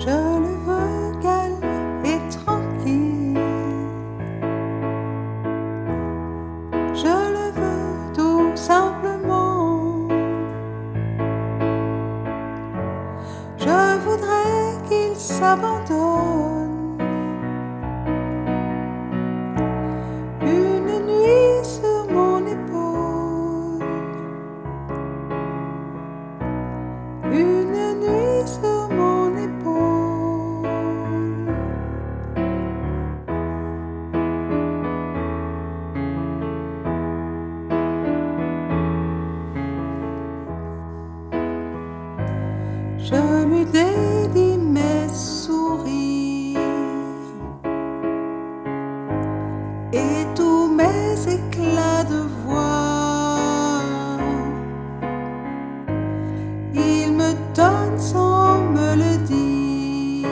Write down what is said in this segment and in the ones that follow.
Je le veux calme et tranquille. Je le veux tout simplement. Je voudrais qu'il s'abandonne une nuit sur mon épaule, une nuit sur mon épaule. Je lui dédie mes sourires et tous mes éclats de voix. Il me donne sans me le dire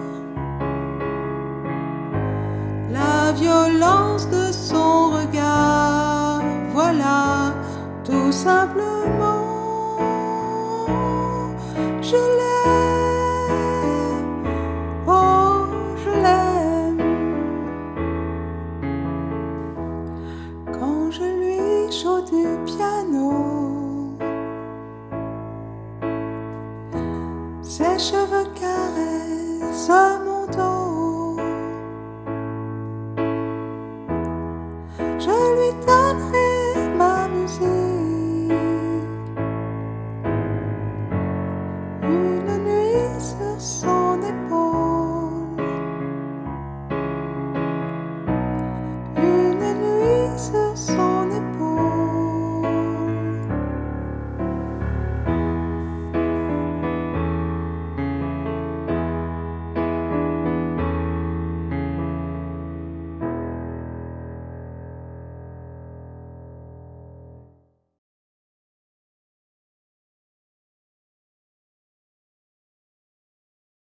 la violence de son regard. Voilà, tout simplement. Je l'aime, oh je l'aime. Quand je lui joue du piano, ses cheveux caressent mon dos. Je lui donnerai ma musique une nuit sur son